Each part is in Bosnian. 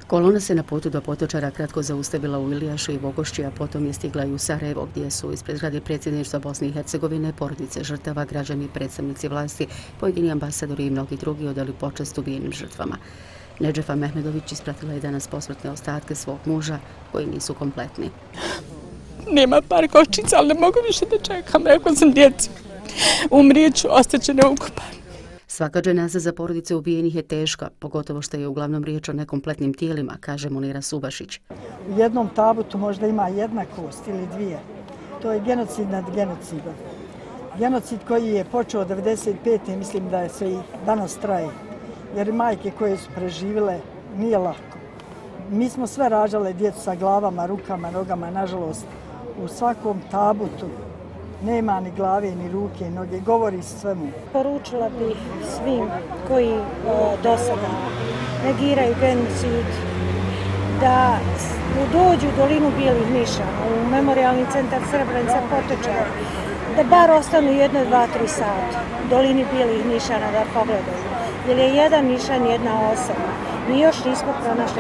Kolona se na putu do Potočara kratko zaustavila u Ilijašu i Vogošći, a potom je stigla i u Sarajevo, gdje su ispred zgrade predsjedništva Bosne i Hercegovine, porodice žrtava, građani, predstavnici vlasti, pojedini ambasadori i mnogi drugi odali počast ubijenim žrtvama. Nedžefa Mehmedović ispratila je danas posmrtne ostatke svog muža, koji nisu kompletni. Nema par koščica, ali ne mogu više da čekam. Rekla sam djeci, umrijeću, ostaće neukopani. Svaka dženaza za porodice ubijenih je teška, pogotovo što je uglavnom riječ o nekompletnim tijelima, kaže Munira Subašić. U jednom tabutu možda ima jedna kost ili dvije. To je genocid nad genocidom. Genocid koji je počeo 1995. mislim da je se i danas traje. Jer majke koje su preživjele nije lako. Mi smo sve rađale djecu sa glavama, rukama, nogama, nažalost. U svakom tabutu nema ni glave, ni ruke, ni noge, govori svemu. Poručila bih svim koji do sada negiraju genocid da dođu u dolinu Bijelih nišana, u memorijalni centar Srebrenica Potočar, da bar ostanu 1, 2, 3 sata u dolini Bijelih nišana da pogledaju. Jer je jedan nišan, jedna osoba. Mi još nismo pronašli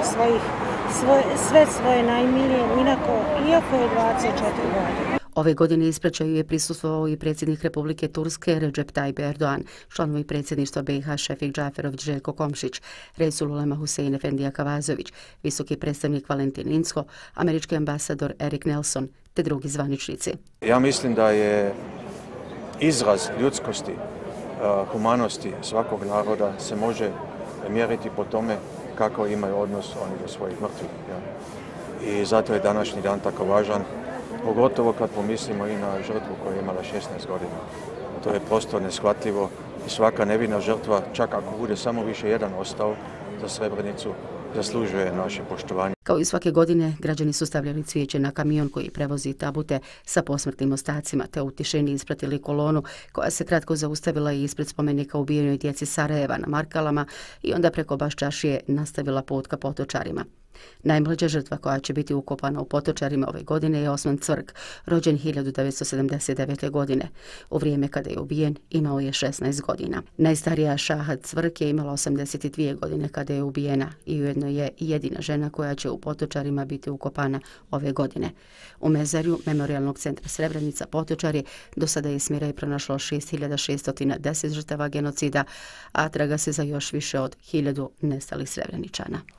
sve svoje najmilije, iako je 24 godine. Ove godine ispraćaju je prisustvovao i predsjednik Republike Turske Recep Tayyip Erdoğan, članovi predsjedništva BiH Šefik Džaferović, Željko Komšić, Reisul Ulema Husein Efendija Kavazović, visoki predstavnik Valentin Inzko, američki ambasador Erik Nelson te drugi zvaničnici. Ja mislim da je izraz ljudskosti, humanosti svakog naroda se može mjeriti po tome kako imaju odnos oni do svojih mrtvih. I zato je današnji dan tako važan, pogotovo kad pomislimo i na žrtvu koja je imala 16 godina. To je prosto neshvatljivo i svaka nevina žrtva, čak ako bude samo više jedan ostao za Srebrenicu, zaslužuje naše poštovanje. Kao i svake godine, građani su stavljali cvijeće na kamion koji prevozi tabute sa posmrtnim ostacima, te u tišini ispratili kolonu koja se kratko zaustavila i ispred spomenika ubijenoj djeci Sarajeva na Markalama i onda preko Baščašije nastavila put ka Potočarima. Najmlađa žrtva koja će biti ukopana u Potočarima ove godine je Osman Cvrk, rođen 1979. godine. U vrijeme kada je ubijen imao je 16 godina. Najstarija Šahad Cvrk je imala 82 godine kada je ubijena i ujedno je jedina žena koja će u Potočarima biti ukopana ove godine. U mezarju Memorijalnog centra Srebrenica Potočari do sada je Smiraj pronašlo 6610 žrtava genocida, a traga se za još više od 1000 nestalih Srebreničana.